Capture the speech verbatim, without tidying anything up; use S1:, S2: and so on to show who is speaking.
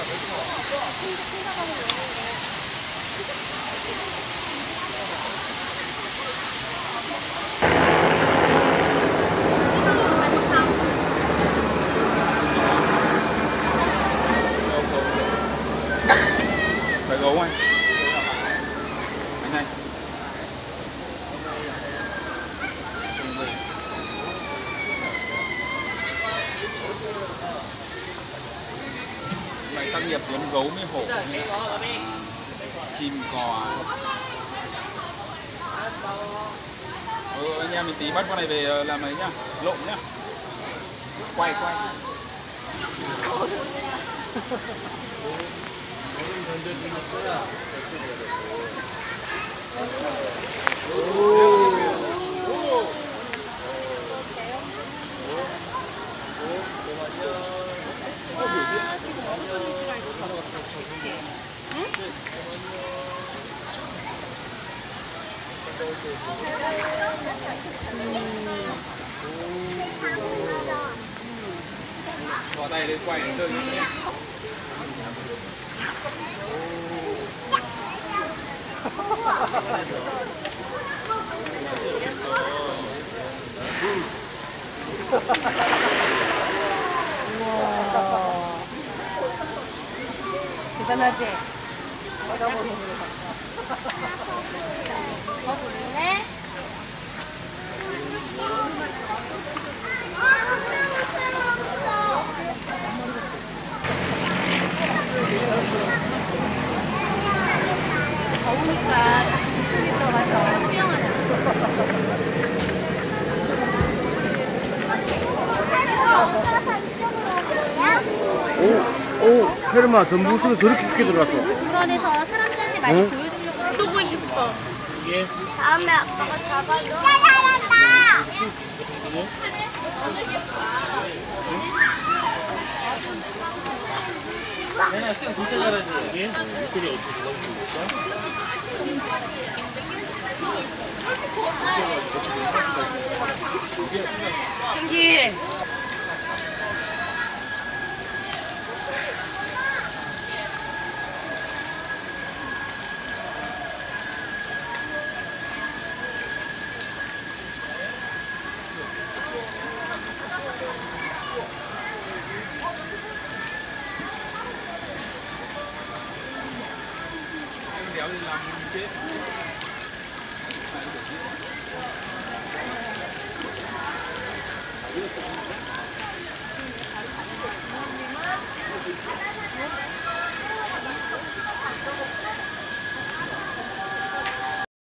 S1: Phải gấu anh. Anh này. Này tác nghiệp giống gấu với hổ. Chim cò. Ừ, anh em mình tí bắt con này về làm ấy nhá, lộn nhá. Quay quay. Bỏ tay lên quay chơi nhé.
S2: 대단하지?
S3: 더 볼래?
S2: 더우니까 속에 들어가서 수영하자.
S4: 오, 오, 헤르마, 저 물속에 저렇게 깊게 들어갔어.
S3: 주변에서 사람들한테 많이
S4: 응?
S3: 보여주려고
S2: 쏘고 싶어.
S3: 다음에 아빠가 잡아줘. 야, 잘한다!
S5: 내가 수영 진짜 잘하지. 이게 물고기 어떻게 잡아주는
S2: 경기.
S1: Kéo đi làm chết.